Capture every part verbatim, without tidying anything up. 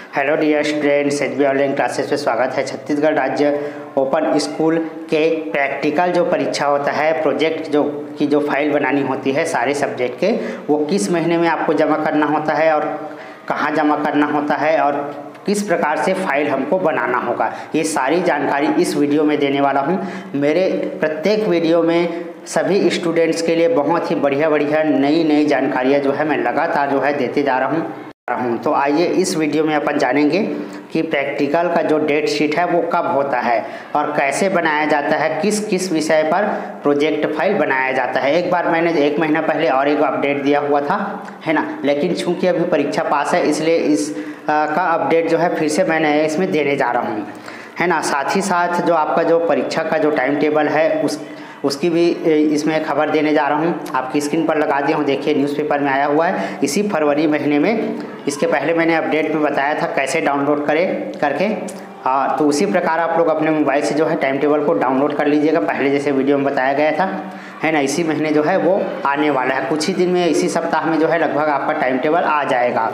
Hello dear students, H B online classes में स्वागत है। छत्तीसगढ़ राज्य ओपन स्कूल के प्रैक्टिकल जो परीक्षा होता है, प्रोजेक्ट जो की जो फाइल बनानी होती है सारे सब्जेक्ट के, वो किस महीने में आपको जमा करना होता है और कहाँ जमा करना होता है और किस प्रकार से फाइल हमको बनाना होगा, ये सारी जानकारी इस वीडियो में देने वाला हूँ। मेरे प्रत्येक वीडियो में सभी स्टूडेंट्स के लिए बहुत ही बढ़िया बढ़िया नई नई जानकारियाँ जो है मैं लगातार जो है देते जा रहा हूँ हूँ तो आइए इस वीडियो में अपन जानेंगे कि प्रैक्टिकल का जो डेट शीट है वो कब होता है और कैसे बनाया जाता है, किस किस विषय पर प्रोजेक्ट फाइल बनाया जाता है। एक बार मैंने एक महीना पहले और एक अपडेट दिया हुआ था, है ना, लेकिन चूंकि अभी परीक्षा पास है इसलिए इस आ, का अपडेट जो है फिर से मैंने इसमें देने जा रहा हूँ, है ना। साथ ही साथ जो आपका जो परीक्षा का जो टाइम टेबल है उस उसकी भी इसमें खबर देने जा रहा हूँ। आपकी स्क्रीन पर लगा दिया हूँ, देखिए न्यूज़पेपर में आया हुआ है इसी फरवरी महीने में। इसके पहले मैंने अपडेट में बताया था कैसे डाउनलोड करें करके, हाँ, तो उसी प्रकार आप लोग अपने मोबाइल से जो है टाइम टेबल को डाउनलोड कर लीजिएगा, पहले जैसे वीडियो में बताया गया था, है ना। इसी महीने जो है वो आने वाला है, कुछ ही दिन में, इसी सप्ताह में जो है लगभग आपका टाइम टेबल आ जाएगा।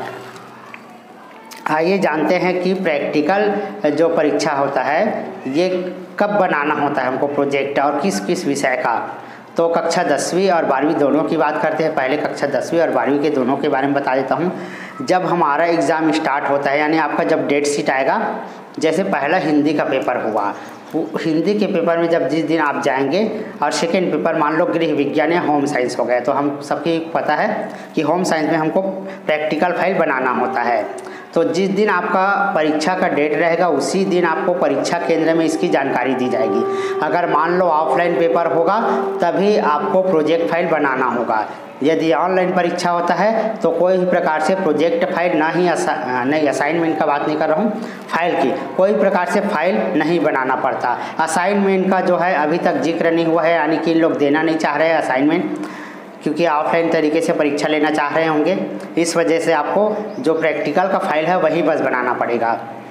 आइए जानते हैं कि प्रैक्टिकल जो परीक्षा होता है ये कब बनाना होता है हमको प्रोजेक्ट और किस किस विषय का। तो कक्षा दसवीं और बारहवीं दोनों की बात करते हैं। पहले कक्षा दसवीं और बारहवीं के दोनों के बारे में बता देता हूँ। जब हमारा एग्ज़ाम स्टार्ट होता है, यानी आपका जब डेट शीट आएगा, जैसे पहला हिंदी का पेपर हुआ, हिंदी के पेपर में जब जिस दिन आप जाएंगे और सेकेंड पेपर मान लो गृह विज्ञान या होम साइंस हो गए, तो हम सबकी पता है कि होम साइंस में हमको प्रैक्टिकल फाइल बनाना होता है। तो जिस दिन आपका परीक्षा का डेट रहेगा उसी दिन आपको परीक्षा केंद्र में इसकी जानकारी दी जाएगी। अगर मान लो ऑफलाइन पेपर होगा तभी आपको प्रोजेक्ट फाइल बनाना होगा। यदि ऑनलाइन परीक्षा होता है तो कोई भी प्रकार से प्रोजेक्ट फाइल ना ही असा, नहीं असाइनमेंट का बात नहीं कर रहा हूँ, फाइल की कोई प्रकार से फाइल नहीं बनाना पड़ता। असाइनमेंट का जो है अभी तक जिक्र नहीं हुआ है, यानी कि इन लोग देना नहीं चाह रहे हैं असाइनमेंट, क्योंकि ऑफलाइन तरीके से परीक्षा लेना चाह रहे होंगे। इस वजह से आपको जो प्रैक्टिकल का फाइल है वही बस बनाना पड़ेगा।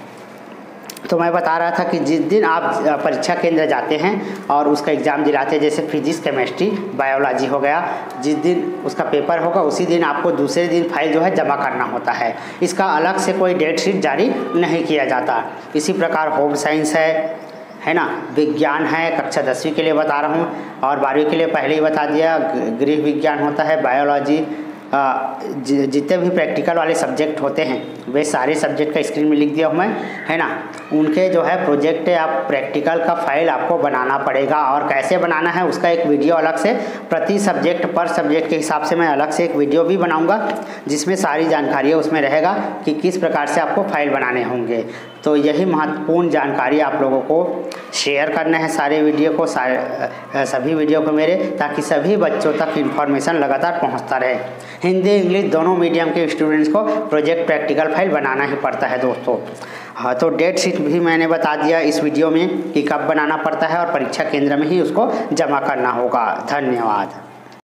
तो मैं बता रहा था कि जिस दिन आप परीक्षा केंद्र जाते हैं और उसका एग्ज़ाम दिलाते हैं, जैसे फिजिक्स, केमिस्ट्री, बायोलॉजी हो गया, जिस दिन उसका पेपर होगा उसी दिन आपको दूसरे दिन फाइल जो है जमा करना होता है। इसका अलग से कोई डेट शीट जारी नहीं किया जाता। इसी प्रकार होम साइंस है है ना, विज्ञान है, कक्षा दसवीं के लिए बता रहा हूँ, और बारहवीं के लिए पहले ही बता दिया गृह विज्ञान होता है, बायोलॉजी, जितने भी प्रैक्टिकल वाले सब्जेक्ट होते हैं वे सारे सब्जेक्ट का स्क्रीन में लिख दिया हूँ मैं, है ना। उनके जो है प्रोजेक्ट आप प्रैक्टिकल का फाइल आपको बनाना पड़ेगा, और कैसे बनाना है उसका एक वीडियो अलग से, प्रति सब्जेक्ट पर सब्जेक्ट के हिसाब से मैं अलग से एक वीडियो भी बनाऊंगा जिसमें सारी जानकारियाँ उसमें रहेगा कि किस प्रकार से आपको फाइल बनाने होंगे। तो यही महत्वपूर्ण जानकारी आप लोगों को शेयर करना है सारे वीडियो को, सारे सभी वीडियो को मेरे, ताकि सभी बच्चों तक इन्फॉर्मेशन लगातार पहुंचता रहे। हिंदी इंग्लिश दोनों मीडियम के स्टूडेंट्स को प्रोजेक्ट प्रैक्टिकल फाइल बनाना ही पड़ता है दोस्तों। हाँ, तो डेट शीट भी मैंने बता दिया इस वीडियो में कि कब बनाना पड़ता है और परीक्षा केंद्र में ही उसको जमा करना होगा। धन्यवाद।